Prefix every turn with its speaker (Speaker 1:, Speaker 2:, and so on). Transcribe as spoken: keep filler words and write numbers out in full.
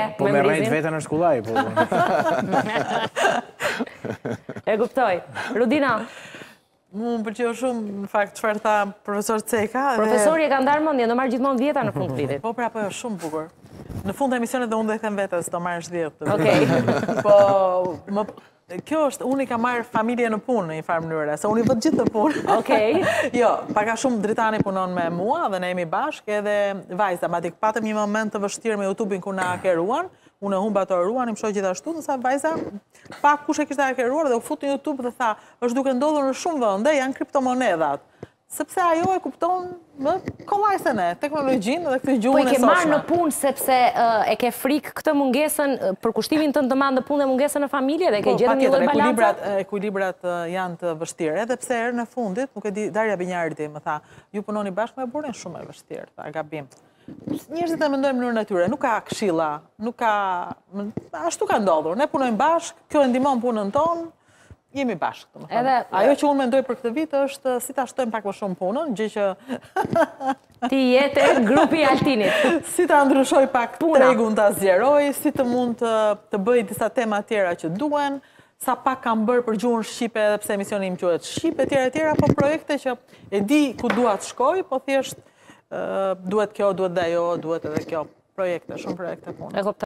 Speaker 1: Po me rejt vetën në shkullaj, po.
Speaker 2: E kuptoj. Rudina?
Speaker 3: Mu më përqeo shumë, në fakt, çfarë tha profesor Ceka.
Speaker 2: Profesori e ka ndarë mendje, do marrë gjithmonë dhjeta në fund vitit.
Speaker 3: Po, pra, po, shumë bukur. Në fund të emisionet dhe unë dhe i them vetës, do marrësh dhjetë.
Speaker 2: Okej.
Speaker 3: Po, kjo është, unë i ka marrë familje në punë në një farë mënyre, se unë i vëtë gjithë të punë.
Speaker 2: Okej.
Speaker 3: Jo, paka shumë Dritani punon me mua dhe ne jemi bashkë edhe vajza. Ma dik patëm një moment të vështirë me YouTube-in ku na akeruan, unë e humba të ruan, i më shoj gjithashtu, nësa vajza, pak kush e kishte akeruar dhe u fut në YouTube dhe tha, është duke ndodhur në shumë vënde, janë kriptomonedat. Sepse ajo e kupton më kollaj se ne, teknologjinë dhe këtë gjuhën e
Speaker 2: Po
Speaker 3: sotshme.
Speaker 2: i ke marrë në punë sepse e ke frikë këtë mungesën, për kushtimin tënd të madh në punë dhe mungesën në familje dhe ke gjetur një lloj balanci?
Speaker 3: Ekuilibrat janë të vështirë, edhe pse herë në fundit, nuk e di, Darja Binjardi më tha, ju punoni bashkë me burrin, shumë e vështirë, tha, gabim. Njerëzit e mendojnë në mënyrën e tyre, nuk ka këshilla, nuk ka, ashtu ka ndodhur, ne punojmë bashkë, kjo e ndihmon punën tonë, jemi bashkë, të më thëmë. Ajo që unë mendoj për këtë vit është si ta shtojmë pak më shumë punën, gjë që...
Speaker 2: Ti jetë grupi Altinit.
Speaker 3: Si ta ndryshoj pak tregun, ta zgjeroj, si të mund të bëj disa tema tjera që duen, sa pak kam bërë për gjuhën Shqipe, edhe pse emisioni im quhet Shqipe, tjera tjera, po projekte që e di ku dua të shkoj, po thjesht duhet kjo, duhet dhe jo, duhet edhe kjo projekte, shumë projekte punë.